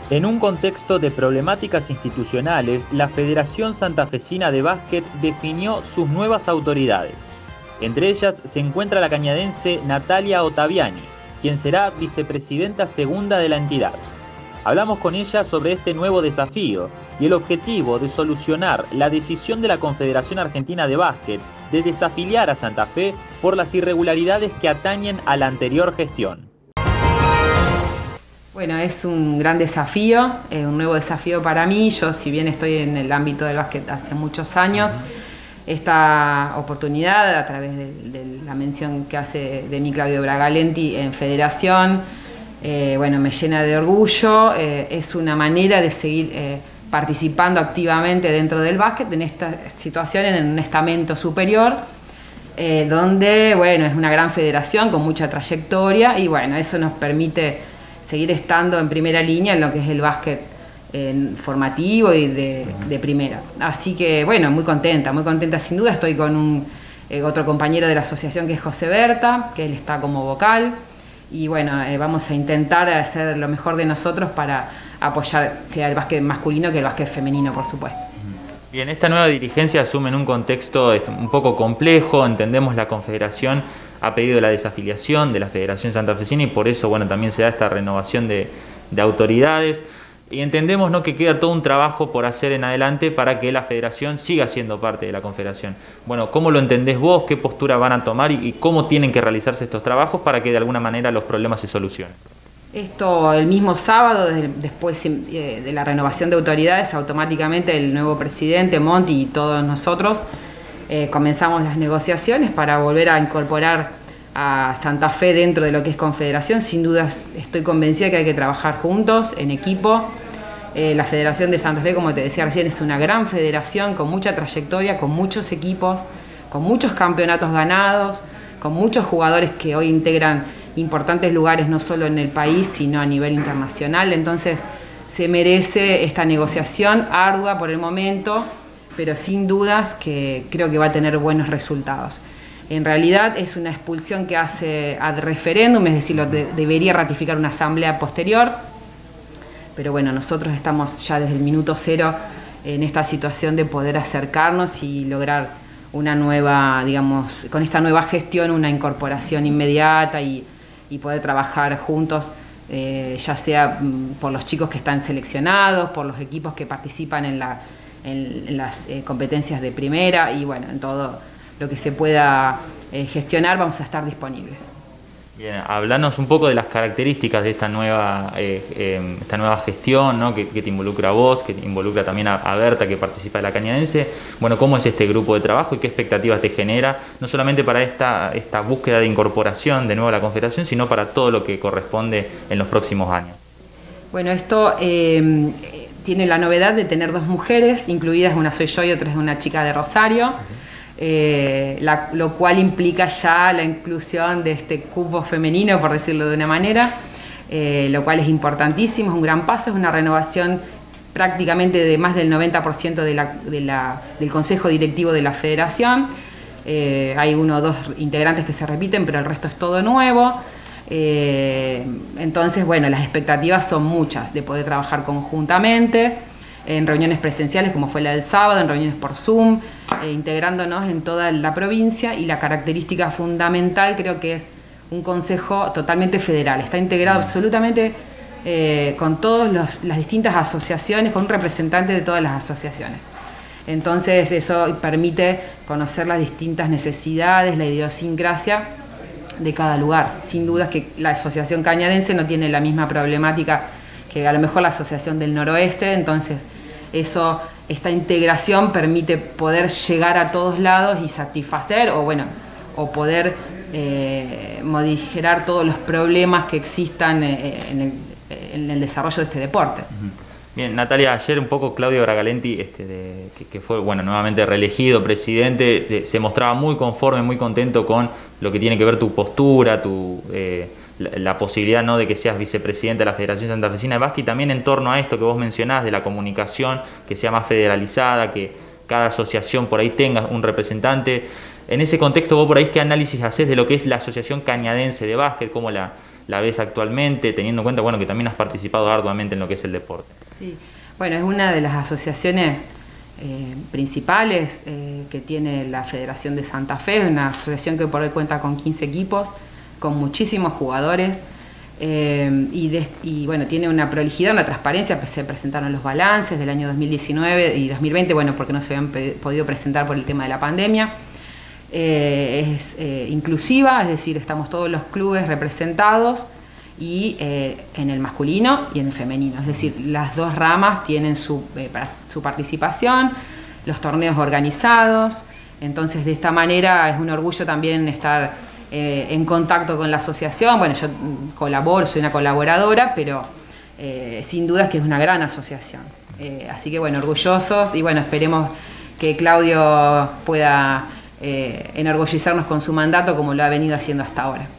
En un contexto de problemáticas institucionales, la Federación Santafesina de Básquet definió sus nuevas autoridades. Entre ellas se encuentra la cañadense Natalia Ottaviani, quien será vicepresidenta segunda de la entidad. Hablamos con ella sobre este nuevo desafío y el objetivo de solucionar la decisión de la Confederación Argentina de Básquet de desafiliar a Santa Fe por las irregularidades que atañen a la anterior gestión. Bueno, es un gran desafío, un nuevo desafío para mí. Yo, si bien estoy en el ámbito del básquet hace muchos años, esta oportunidad, a través de la mención que hace de mí Claudio Bragalenti en Federación, bueno, me llena de orgullo. Es una manera de seguir participando activamente dentro del básquet en esta situación, en un estamento superior, donde, bueno, es una gran federación con mucha trayectoria y, bueno, eso nos permite seguir estando en primera línea en lo que es el básquet formativo y de primera. Así que, bueno, muy contenta sin duda. Estoy con otro compañero de la asociación que es José Berta, que él está como vocal, y bueno, vamos a intentar hacer lo mejor de nosotros para apoyar sea el básquet masculino que el básquet femenino, por supuesto. Bien, esta nueva dirigencia asume en un contexto un poco complejo. Entendemos la Confederación ha pedido la desafiliación de la Federación Santafesina y por eso, bueno, también se da esta renovación de autoridades. Y entendemos, ¿no?, que queda todo un trabajo por hacer en adelante para que la Federación siga siendo parte de la Confederación. Bueno, ¿cómo lo entendés vos? ¿Qué postura van a tomar y cómo tienen que realizarse estos trabajos para que de alguna manera los problemas se solucionen? Esto el mismo sábado, después de la renovación de autoridades, automáticamente el nuevo presidente, Monti, y todos nosotros comenzamos las negociaciones para volver a incorporar a Santa Fe dentro de lo que es Confederación. Sin duda estoy convencida que hay que trabajar juntos, en equipo. La Federación de Santa Fe, como te decía recién, es una gran federación con mucha trayectoria, con muchos equipos, con muchos campeonatos ganados, con muchos jugadores que hoy integran importantes lugares no solo en el país, sino a nivel internacional. Entonces se merece esta negociación ardua por el momento, pero sin dudas que creo que va a tener buenos resultados. En realidad es una expulsión que hace ad referéndum, es decir, debería ratificar una asamblea posterior, pero bueno, nosotros estamos ya desde el minuto cero en esta situación de poder acercarnos y lograr una nueva, digamos, con esta nueva gestión, una incorporación inmediata y poder trabajar juntos, ya sea por los chicos que están seleccionados, por los equipos que participan en las competencias de primera y bueno, en todo lo que se pueda gestionar vamos a estar disponibles. Bien, hablanos un poco de las características de esta nueva gestión, ¿no?, que te involucra a vos, que te involucra también a Berta, que participa de la cañadense. Bueno, ¿cómo es este grupo de trabajo y qué expectativas te genera, no solamente para esta búsqueda de incorporación de nuevo a la Confederación, sino para todo lo que corresponde en los próximos años? Bueno, esto tiene la novedad de tener dos mujeres, incluidas una soy yo y otra es una chica de Rosario. Lo cual implica ya la inclusión de este cupo femenino, por decirlo de una manera, lo cual es importantísimo, es un gran paso, es una renovación prácticamente de más del 90% del Consejo Directivo de la Federación. Hay uno o dos integrantes que se repiten, pero el resto es todo nuevo. Entonces, bueno, las expectativas son muchas, de poder trabajar conjuntamente, en reuniones presenciales como fue la del sábado, en reuniones por Zoom, integrándonos en toda la provincia, y la característica fundamental creo que es un consejo totalmente federal, está integrado absolutamente con todas las distintas asociaciones, con un representante de todas las asociaciones. Entonces eso permite conocer las distintas necesidades, la idiosincrasia de cada lugar. Sin dudas que la asociación cañadense no tiene la misma problemática que a lo mejor la asociación del noroeste, entonces esta integración permite poder llegar a todos lados y satisfacer o poder modificar todos los problemas que existan en el desarrollo de este deporte. Bien, Natalia, ayer un poco Claudio Bragalenti, que fue nuevamente reelegido presidente, se mostraba muy conforme, muy contento con lo que tiene que ver tu postura, la posibilidad, ¿no?, de que seas vicepresidente de la Federación Santafesina de Básquet, y también en torno a esto que vos mencionás de la comunicación, que sea más federalizada, que cada asociación por ahí tenga un representante. En ese contexto, vos por ahí, ¿qué análisis hacés de lo que es la Asociación Cañadense de Básquet, cómo la la ves actualmente, teniendo en cuenta, bueno, que también has participado arduamente en lo que es el deporte? Sí, bueno, es una de las asociaciones principales que tiene la Federación de Santa Fe, una asociación que por hoy cuenta con 15 equipos, con muchísimos jugadores, y bueno, tiene una prolijidad, una transparencia. Se presentaron los balances del año 2019 y 2020, bueno, porque no se habían podido presentar por el tema de la pandemia. Es inclusiva, es decir, estamos todos los clubes representados, y en el masculino y en el femenino, es decir, las dos ramas tienen su participación, los torneos organizados. Entonces, de esta manera es un orgullo también estar en contacto con la asociación. Bueno, yo colaboro, soy una colaboradora, pero sin duda es que es una gran asociación. Así que bueno, orgullosos, y bueno, esperemos que Claudio pueda enorgullecernos con su mandato como lo ha venido haciendo hasta ahora.